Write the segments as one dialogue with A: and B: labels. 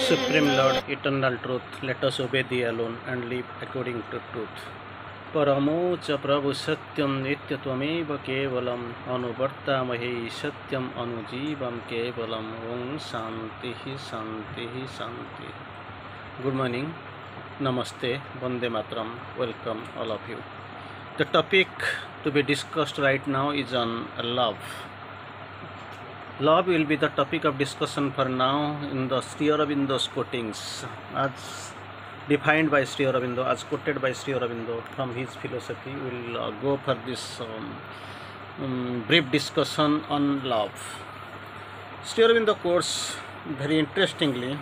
A: Supreme Lord, eternal truth, let us obey thee alone and live according to truth. Paramo cha Prabhu Satyam Nityatvamev Kevalam Anuvartamahe Satyam Anujivam Kevalam Om Shantihi Shantihi Shanti. Good morning, Namaste, Vande Mataram, welcome all of you. The topic to be discussed right now is on love. Love will be the topic of discussion for now in the Sri Aurobindo's quotings as defined by Sri Aurobindo, as quoted by Sri Aurobindo from his philosophy. We will go for this brief discussion on love. Sri Aurobindo quotes very interestingly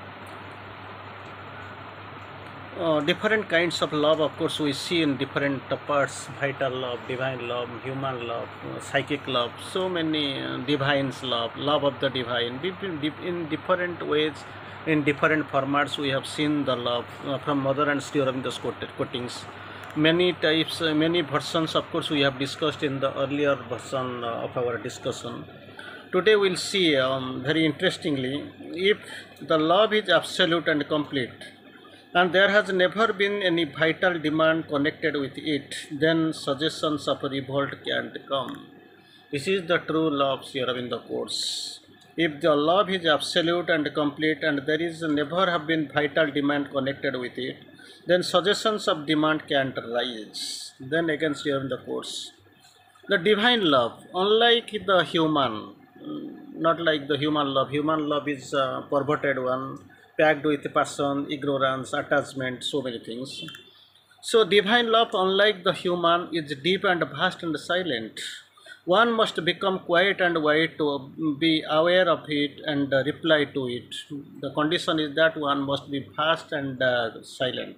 A: different kinds of love. Of course, we see in different parts: vital love, divine love, human love, psychic love, so many divines love, love of the divine. In different ways, in different formats, we have seen the love from Mother and Sri Aurobindo's quotings. Many types, many versions, of course, we have discussed in the earlier version of our discussion. Today we'll see very interestingly, if the love is absolute and complete, and there has never been any vital demand connected with it, then suggestions of revolt can't come. This is the true love, Sri Aurobindo quotes. If the love is absolute and complete and there is never have been vital demand connected with it, then suggestions of demand can't rise. Then again Sri Aurobindo quotes, the divine love, unlike the human, not like the human love is a perverted one, packed with passion, ignorance, attachment, so many things. So divine love, unlike the human, is deep and vast and silent. One must become quiet and wide to be aware of it and reply to it. The condition is that one must be vast and silent.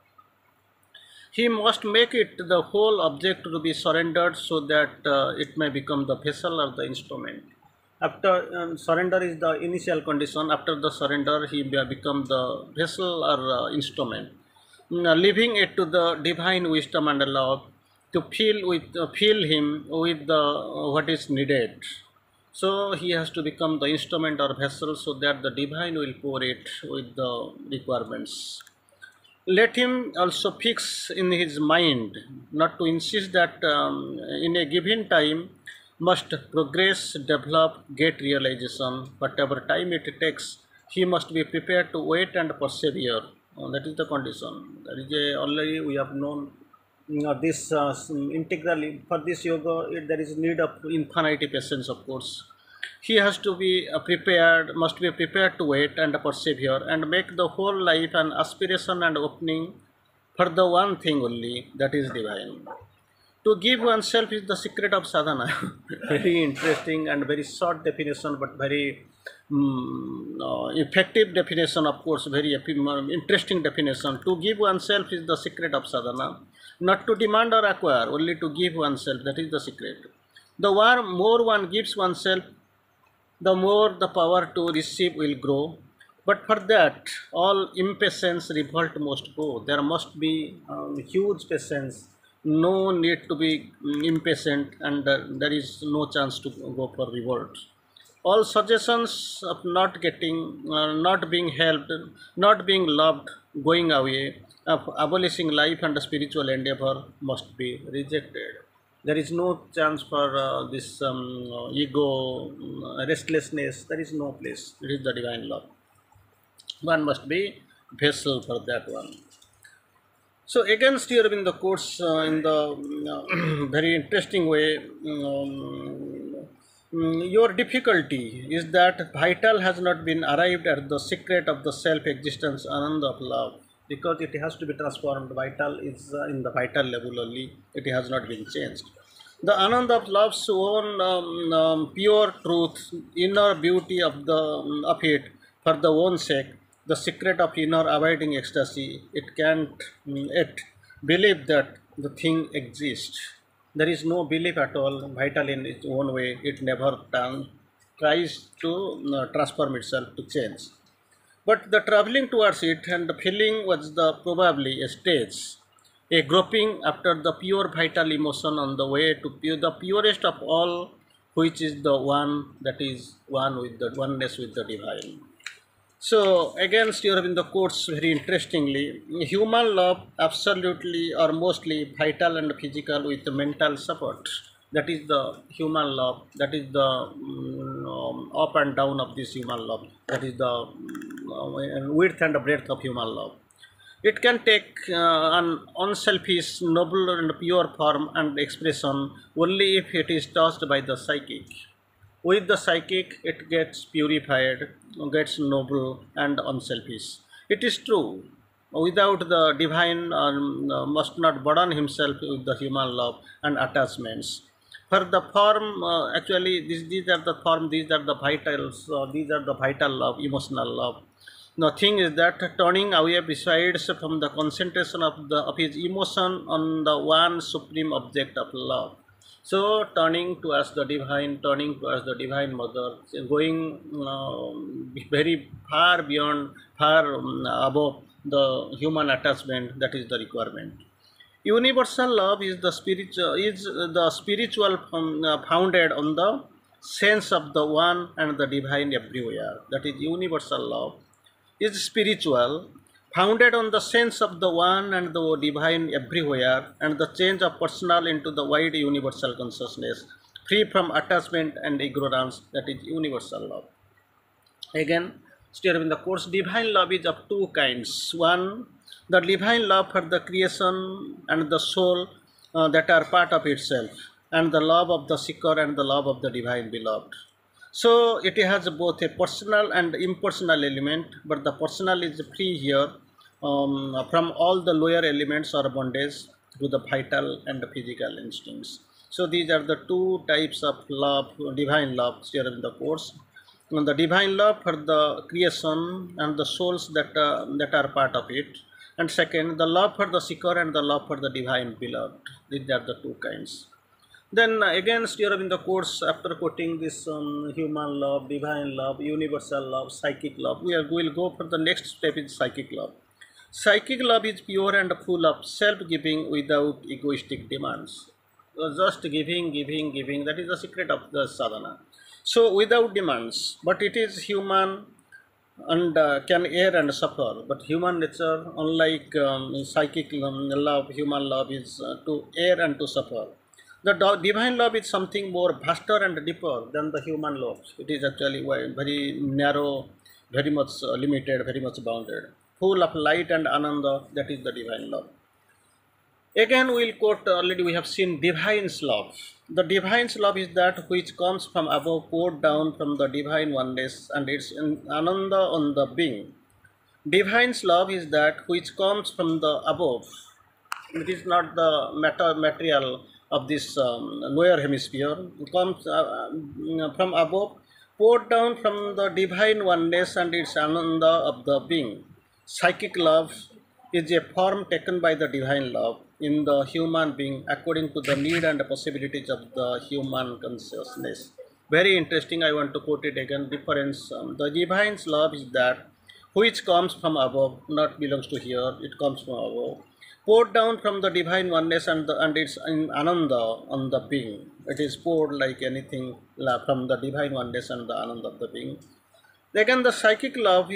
A: He must make it the whole object to be surrendered so that it may become the vessel of the instrument. After surrender is the initial condition. After the surrender, he become the vessel or instrument, leaving it to the divine wisdom and love to fill him with the what is needed. So he has to become the instrument or vessel so that the divine will pour it with the requirements. Let him also fix in his mind, not to insist that in a given time must progress, develop, get realization. Whatever time it takes, he must be prepared to wait and persevere. That is the condition. That is already we have known this integrally. For this yoga, there is need of infinite patience, of course. He has to be prepared, must be prepared to wait and persevere and make the whole life an aspiration and opening for the one thing only, that is divine. To give oneself is the secret of sadhana. Very interesting and very short definition, but very effective definition, of course, very interesting definition. To give oneself is the secret of sadhana. Not to demand or acquire, only to give oneself, that is the secret. The more one gives oneself, the more the power to receive will grow. But for that, all impatience, revolt must go. There must be huge patience. No need to be impatient, and there is no chance to go for revolt. All suggestions of not getting, not being helped, not being loved, going away, of abolishing life and spiritual endeavor must be rejected. There is no chance for this ego, restlessness. There is no place. It is the divine love. One must be vessel for that one. So again, Sri Aurobindo quotes in the very interesting way, your difficulty is that vital has not been arrived at the secret of the self-existence ananda of love, because it has to be transformed. Vital is in the vital level only, it has not been changed. The ananda of love's own pure truth, inner beauty of it for the own sake, the secret of inner abiding ecstasy, it can't yet believe that the thing exists. There is no belief at all, vital in its own way. It never tries to transform itself, to change. But the traveling towards it and the feeling was probably a stage, a groping after the pure vital emotion on the way to the purest of all, which is the one that is one with the oneness with the divine. So again, Sri Aurobindo quotes very interestingly, human love absolutely or mostly vital and physical with mental support. That is the human love. That is the up and down of this human love. That is the width and breadth of human love. It can take an unselfish, noble, and pure form and expression only if it is touched by the psychic. With the psychic, it gets purified, gets noble and unselfish. It is true. Without the divine, must not burden himself with the human love and attachments. For the form, actually, these are the form, these are the vitals, these are the vital love, emotional love. The thing is that turning away besides from the concentration of his emotion on the one supreme object of love. So turning towards the divine, turning towards the divine mother, going very far beyond, far above the human attachment, that is the requirement. Universal love is the spiritual founded on the sense of the one and the divine everywhere. That is universal love is spiritual, founded on the sense of the one and the divine everywhere, and the change of personal into the wide universal consciousness, free from attachment and ignorance. That is universal love. Again, still in the course, divine love is of two kinds. One, the divine love for the creation and the soul that are part of itself, and the love of the seeker and the love of the divine beloved. So it has both a personal and impersonal element, but the personal is free here from all the lower elements or bondage to the vital and the physical instincts. So these are the two types of love, divine love here in the course. And the divine love for the creation and the souls that are part of it. And second, the love for the seeker and the love for the divine beloved. These are the two kinds. Then again, Sri Aurobindo quotes, after quoting this human love, divine love, universal love, psychic love, we will go for the next step is psychic love. Psychic love is pure and full of self-giving without egoistic demands. Just giving, giving, giving. That is the secret of the sadhana. So without demands, but it is human and can err and suffer. But human nature, unlike psychic love, human love is to err and to suffer. The divine love is something more vaster and deeper than the human love. It is actually very narrow, very much limited, very much bounded, full of light and ananda. That is the divine love. Again, we will quote, already we have seen divine's love. The divine's love is that which comes from above, poured down from the divine oneness, and it's in ananda on the being. Divine's love is that which comes from the above. It is not the material of this lower hemisphere. It comes from above, poured down from the divine oneness, and it's ananda of the being. Psychic love is a form taken by the divine love in the human being according to the need and possibilities of the human consciousness. Very interesting. I want to quote it again. Difference. The divine's love is that which comes from above, not belongs to here. It comes from above, poured down from the divine oneness, and it's in ananda on the being. It is poured like anything from the divine oneness and the ananda of the being. Again, the psychic love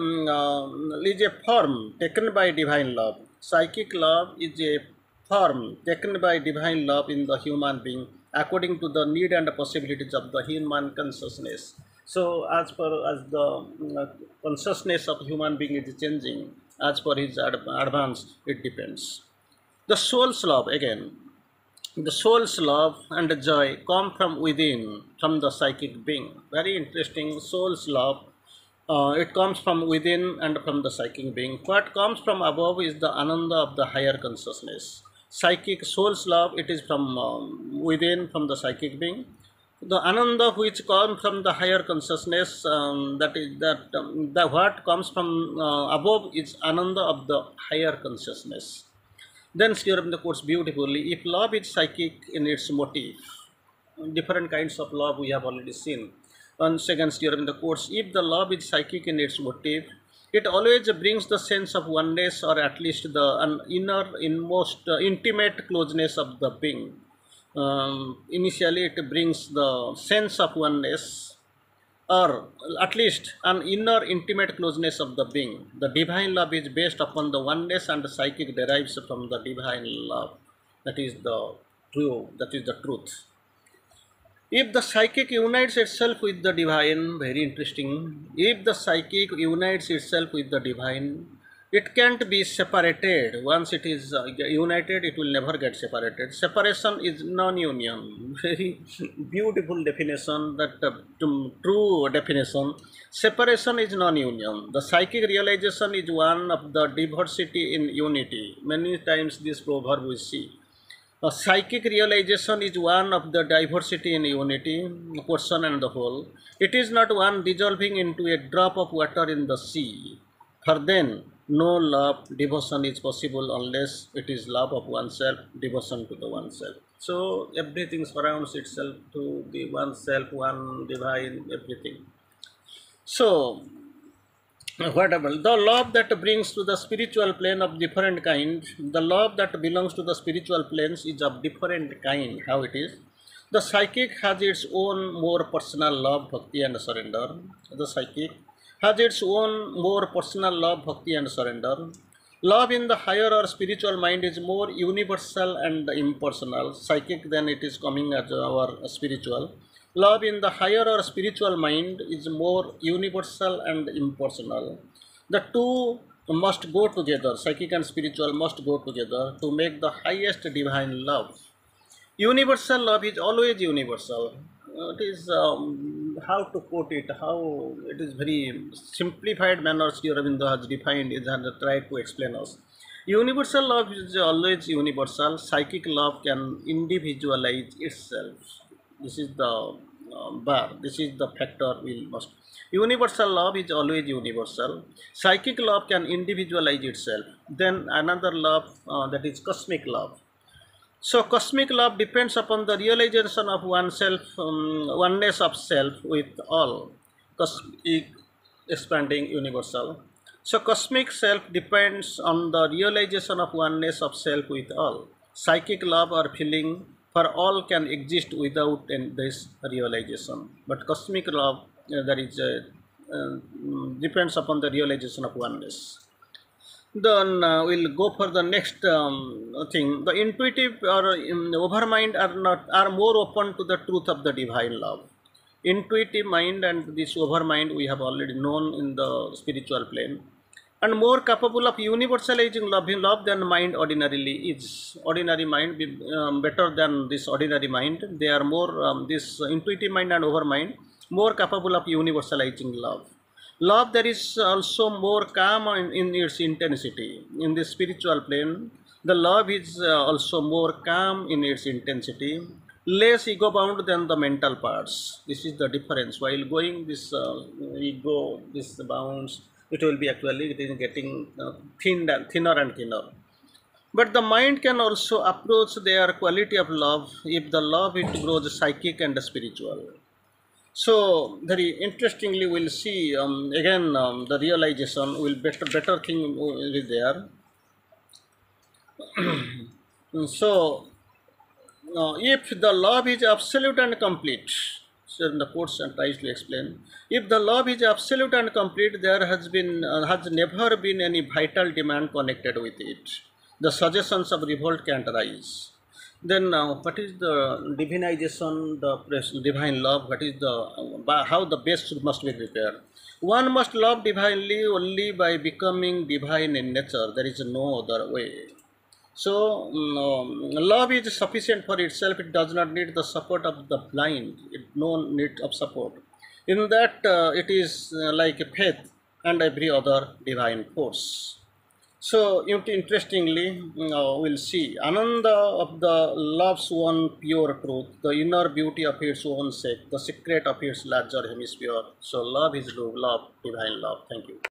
A: is a form taken by divine love. Psychic love is a form taken by divine love in the human being according to the need and possibilities of the human consciousness. So, as the consciousness of human being is changing, as per his advance, it depends. The soul's love again. The soul's love and joy come from within, from the psychic being. Very interesting. Soul's love, it comes from within and from the psychic being. What comes from above is the ananda of the higher consciousness. Psychic soul's love, it is from within, from the psychic being. The ananda which comes from the higher consciousness, the what comes from above is ananda of the higher consciousness. Then Sri Aurobindo quotes beautifully, if love is psychic in its motive, different kinds of love we have already seen. Once again, Sri Aurobindo quotes, if the love is psychic in its motive, it always brings the sense of oneness, or at least the inner, inmost, intimate closeness of the being. Initially, it brings the sense of oneness, or at least an inner intimate closeness of the being. The divine love is based upon the oneness, and the psychic derives from the divine love. That is the truth. If the psychic unites itself with the divine, very interesting. If the psychic unites itself with the divine, it can't be separated. Once it is united, it will never get separated. Separation is non-union. Very beautiful definition. That true definition. Separation is non-union. The psychic realization is one of the diversity in unity. Many times this proverb we see. A psychic realization is one of the diversity in unity, portion and the whole. It is not one dissolving into a drop of water in the sea. For then, no love, devotion is possible unless it is love of oneself, devotion to the oneself. So everything surrounds itself to the oneself, one divine, everything. So whatever the love that brings to the spiritual plane of different kind, the love that belongs to the spiritual planes is of different kind. How it is? The psychic has its own more personal love, bhakti and surrender. The psychic has its own more personal love, bhakti and surrender. Love in the higher or spiritual mind is more universal and impersonal. Psychic, then it is coming as our spiritual. Love in the higher or spiritual mind is more universal and impersonal. The two must go together, psychic and spiritual must go together to make the highest divine love. Universal love is always universal. It is how to quote it, how it is very simplified manner Sri Aurobindo has defined it and tried to explain us. Universal love is always universal. Psychic love can individualize itself. This is the bar. This is the factor we must. Universal love is always universal. Psychic love can individualize itself. Then another love, that is cosmic love. So cosmic love depends upon the realization of oneself, oneness of self with all. Cosmic, expanding, universal. So cosmic self depends on the realization of oneness of self with all. Psychic love or feeling for all can exist without this realization. But cosmic love, that is depends upon the realization of oneness. Then we'll go for the next thing. The intuitive or overmind are more open to the truth of the divine love. Intuitive mind and this overmind we have already known in the spiritual plane, and more capable of universalizing love than mind ordinarily is. Ordinary mind be better than this ordinary mind. They are more this intuitive mind and overmind more capable of universalizing love. Love that is also more calm in its intensity. In the spiritual plane, the love is also more calm in its intensity, less ego bound than the mental parts. This is the difference. While going this ego, this bounds, it will be actually it is getting thinner and thinner. But the mind can also approach their quality of love if the love it grows psychic and spiritual. So very interestingly, we'll see again the realization will better thing is there. So if the love is absolute and complete, so in the quotes and tries to explain, if the love is absolute and complete, there has never been any vital demand connected with it. The suggestions of revolt can't arise. Then what is the divinization, the divine love? What is the how the base must be prepared? One must love divinely only by becoming divine in nature. There is no other way. So love is sufficient for itself. It does not need the support of the blind. It no need of support. In that it is like faith and every other divine force. So interestingly, we'll see Ananda of the love's one pure truth, the inner beauty of its own sake, the secret of its larger hemisphere. So love is love, divine love. Thank you.